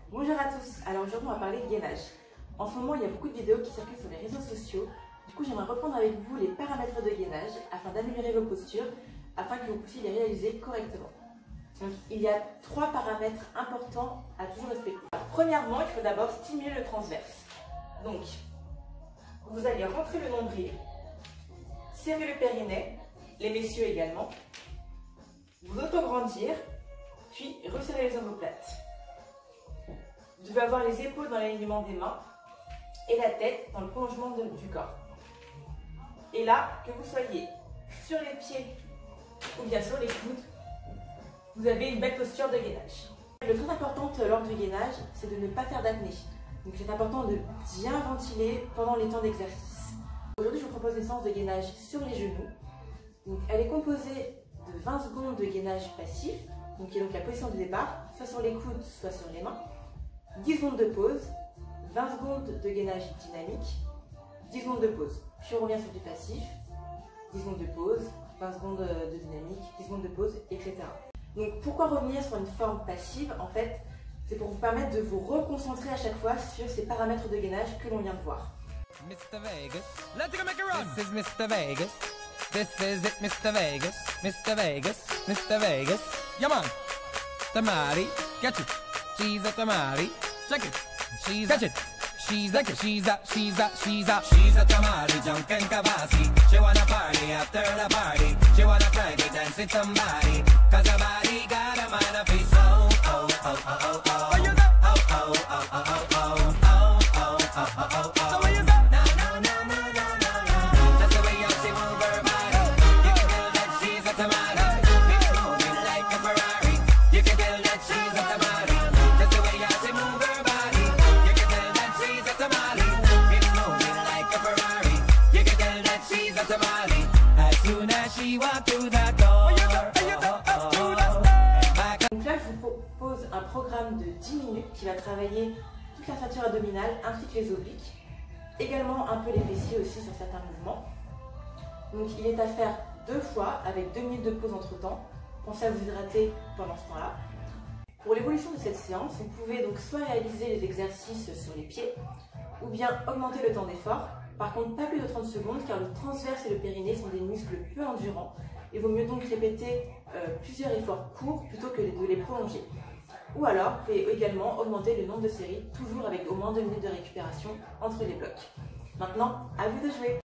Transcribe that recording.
Bonjour à tous, alors aujourd'hui on va parler de gainage. En ce moment il y a beaucoup de vidéos qui circulent sur les réseaux sociaux. Du coup j'aimerais reprendre avec vous les paramètres de gainage afin d'améliorer vos postures, afin que vous puissiez les réaliser correctement. Donc il y a 3 paramètres importants à toujours respecter. Premièrement, il faut d'abord stimuler le transverse. Donc vous allez rentrer le nombril, serrer le périnée, les messieurs également, vous autograndir, puis resserrer les omoplates. Vous devez avoir les épaules dans l'alignement des mains et la tête dans le prolongement du corps. Et là, que vous soyez sur les pieds ou bien sur les coudes, vous avez une belle posture de gainage. Le très important lors du gainage, c'est de ne pas faire d'apnée. Donc c'est important de bien ventiler pendant les temps d'exercice. Aujourd'hui, je vous propose une séance de gainage sur les genoux. Donc, elle est composée de 20 secondes de gainage passif, donc qui est donc la position de départ, soit sur les coudes, soit sur les mains. 10 secondes de pause, 20 secondes de gainage dynamique, 10 secondes de pause. Puis on revient sur du passif, 10 secondes de pause, 20 secondes de dynamique, 10 secondes de pause, etc. Donc pourquoi revenir sur une forme passive? En fait, c'est pour vous permettre de vous reconcentrer à chaque fois sur ces paramètres de gainage que l'on vient de voir. Mr. Vegas, let's go make a run. This is Mr. Vegas. This is it, Mr. Vegas. Mr. Vegas, Mr. Vegas. Yeah, man. Tamari, catch it. She's a tamari. Check it. She's catch it. She's a tamari, Junkin Kavasi. She wanna party after the party. She wanna Friday dance with somebody. Cause her body got a man of his own. Oh, oh, oh, oh, oh. Oh, oh, oh, oh, oh, oh, oh. Oh, oh, oh, oh, oh, oh. So what you say? No, no, no, no, no, no, no. That's the way how she move her body. You can tell that she's a tamari. It's moving like a Ferrari. You can tell that she's a tamari. That's the way how she move her body. You can tell that she's a tamari. It's moving like a Ferrari. You can tell that she's a tamari. As soon as she walked through that door. Donc là, je vous propose un programme de 10 minutes qui va travailler toute la ceinture abdominale ainsi que les obliques. Également un peu les fessiers aussi sur certains mouvements. Donc il est à faire 2 fois avec 2 minutes de pause entre temps. Pensez à vous hydrater pendant ce temps-là. Pour l'évolution de cette séance, vous pouvez donc soit réaliser les exercices sur les pieds ou bien augmenter le temps d'effort. Par contre, pas plus de 30 secondes car le transverse et le périnée sont des muscles peu endurants. Il vaut mieux donc répéter plusieurs efforts courts plutôt que de les prolonger. Ou alors, vous pouvez également augmenter le nombre de séries, toujours avec au moins 2 minutes de récupération entre les blocs. Maintenant, à vous de jouer!